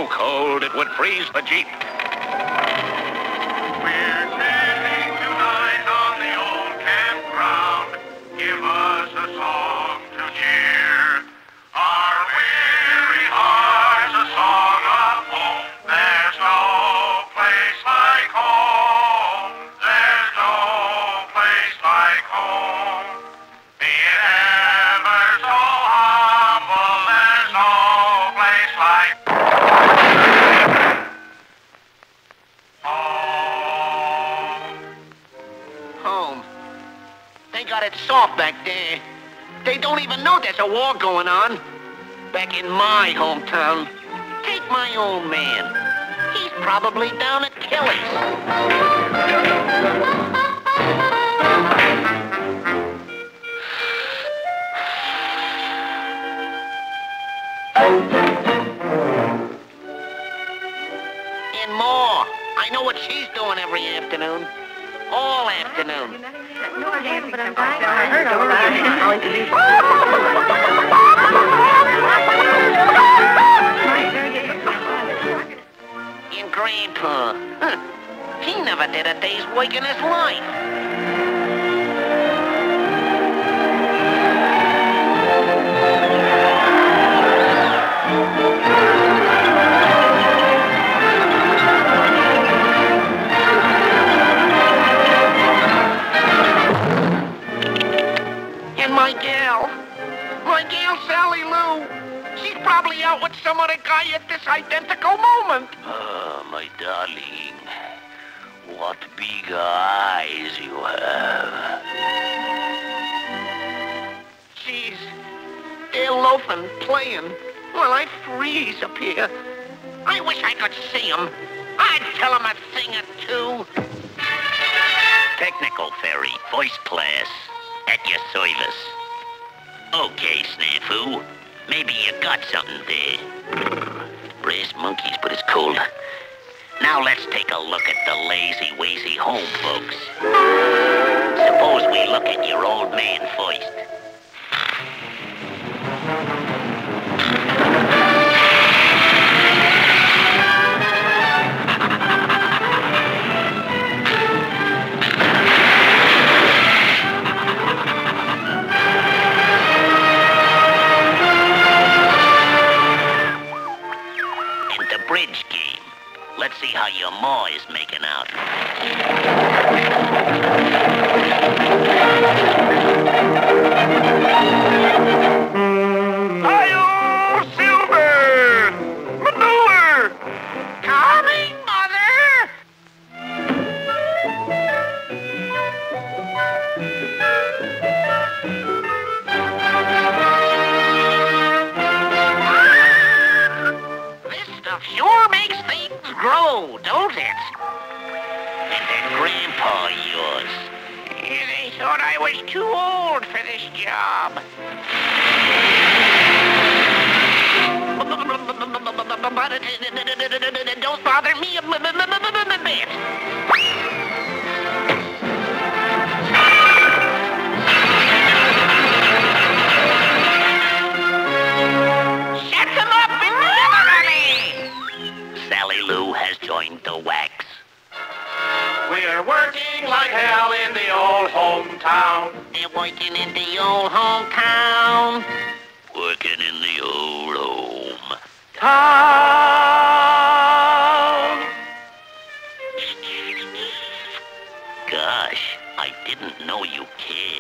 so cold it would freeze the Jeep. We're standing tonight on the old campground. Give us a song to cheer our weary hearts, a song of hope. There's no place like home. There's no place like home. Be it ever so humble, there's no place like home. They got it soft back there. They don't even know there's a war going on. Back in my hometown, take my old man. He's probably down at Kelly's. And more. I know what she's doing every afternoon. All afternoon. No, I haven't, but I'm dying. I heard all about it. I'll introduce you. And Grandpa, he never did a day's work in his life. My gal Sally Lou. She's probably out with some other guy at this identical moment. Oh, my darling. What big eyes you have. Jeez. They're loafing, playing, while I freeze up here. I wish I could see them. I'd tell them a thing or two. Technical Ferry, first class, at your service. Okay, Snafu. Maybe you got something there. Brass monkeys, but it's cold. Now let's take a look at the lazy-wazy home folks. Suppose we look at your old man first. Bridge game. Let's see how your ma is making out. Hi-yo, Silver! Manure! Coming, Mother! Sure makes things grow, don't it? And that grandpa of yours. Yeah, they thought I was too old for this job. But don't bother me a bit. Set them up in the other alley. Sally Lou has joined the wax. We're working like hell in the old hometown. They're working in the old hometown. Working in the old home. Town. Gosh, I didn't know you cared.